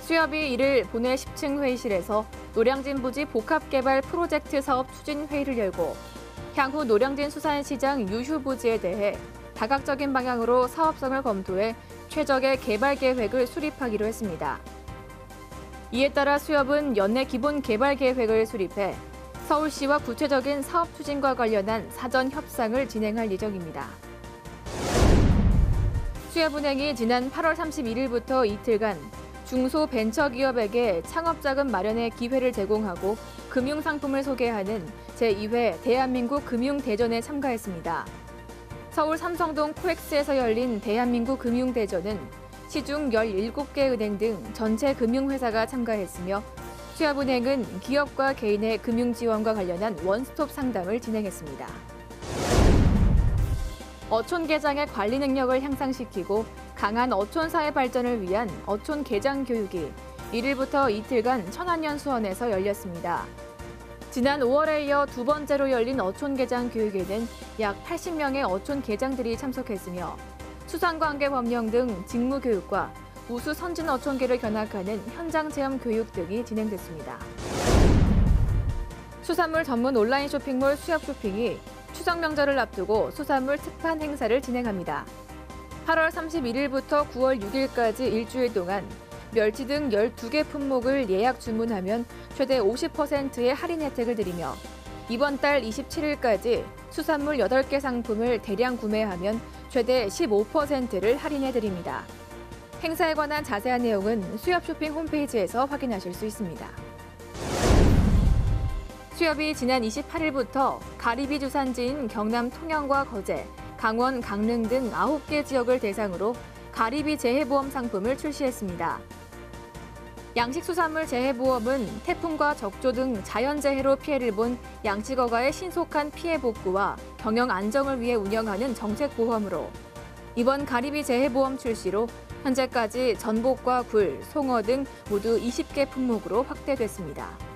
수협이 이를 본회 10층 회의실에서 노량진 부지 복합개발 프로젝트 사업 추진 회의를 열고 향후 노량진 수산시장 유휴 부지에 대해 다각적인 방향으로 사업성을 검토해 최적의 개발 계획을 수립하기로 했습니다. 이에 따라 수협은 연내 기본 개발 계획을 수립해 서울시와 구체적인 사업 추진과 관련한 사전 협상을 진행할 예정입니다. 수협은행이 지난 8월 31일부터 이틀간 중소벤처기업에게 창업자금 마련의 기회를 제공하고 금융상품을 소개하는 제2회 대한민국 금융대전에 참가했습니다. 서울 삼성동 코엑스에서 열린 대한민국 금융대전은 시중 17개 은행 등 전체 금융회사가 참가했으며 수협은행은 기업과 개인의 금융지원과 관련한 원스톱 상담을 진행했습니다. 어촌 개장의 관리 능력을 향상시키고 강한 어촌 사회 발전을 위한 어촌 개장 교육이 1일부터 이틀간 천안연수원에서 열렸습니다. 지난 5월에 이어 두 번째로 열린 어촌 개장 교육에는 약 80명의 어촌 개장들이 참석했으며 수상관계법령 등 직무교육과 우수 선진 어촌계를 견학하는 현장 체험 교육 등이 진행됐습니다. 수산물 전문 온라인 쇼핑몰 수협쇼핑이 추석 명절을 앞두고 수산물 특판 행사를 진행합니다. 8월 31일부터 9월 6일까지 일주일 동안 멸치 등 12개 품목을 예약 주문하면 최대 50%의 할인 혜택을 드리며 이번 달 27일까지 수산물 8개 상품을 대량 구매하면 최대 15%를 할인해 드립니다. 행사에 관한 자세한 내용은 수협쇼핑 홈페이지에서 확인하실 수 있습니다. 수협이 지난 28일부터 가리비 주산지인 경남 통영과 거제, 강원, 강릉 등 9개 지역을 대상으로 가리비 재해보험 상품을 출시했습니다. 양식수산물 재해보험은 태풍과 적조 등 자연재해로 피해를 본 양식어가의 신속한 피해 복구와 경영 안정을 위해 운영하는 정책보험으로 이번 가리비 재해보험 출시로 현재까지 전복과 굴, 송어 등 모두 20개 품목으로 확대됐습니다.